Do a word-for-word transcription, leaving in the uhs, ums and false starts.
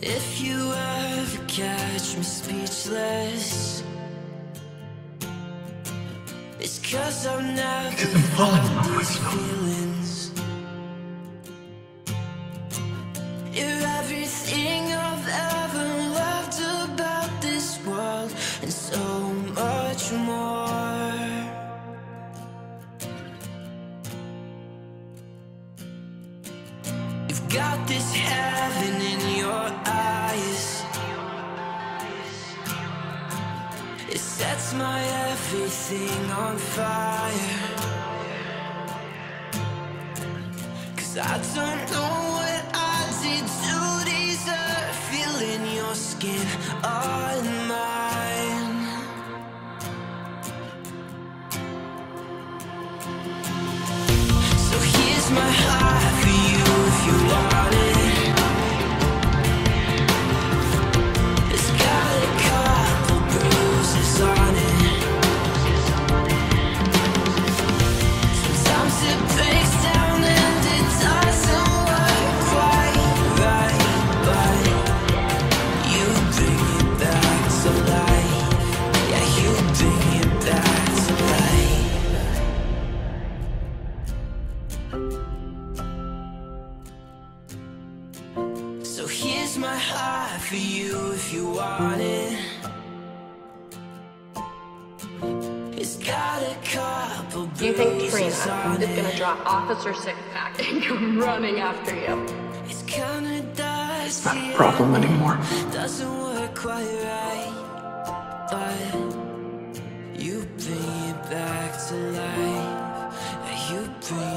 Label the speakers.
Speaker 1: If you ever catch me speechless, it's 'cause I've never felt these feelings. You're everything I've ever loved about this world, and so much more. You've got this heaven in your eyes. It sets my everything on fire. 'Cause I don't know what I did to deserve feeling your skin on mine. So here's my heart for you if you want it. It's got a couple bruises on it. Sometimes it breaks down and it doesn't work quite right, but you bring it back to life. Yeah, you bring it back to life. So here's my heart for you if you want it. It's got a couple
Speaker 2: Do you think Trina
Speaker 1: bruises on
Speaker 2: is
Speaker 1: it.
Speaker 2: gonna drop Officer Six Pack and come running after you?
Speaker 1: It's kinda dusty,
Speaker 3: Not a problem anymore.
Speaker 1: doesn't work quite right, but you bring it back to life. Yeah, you bring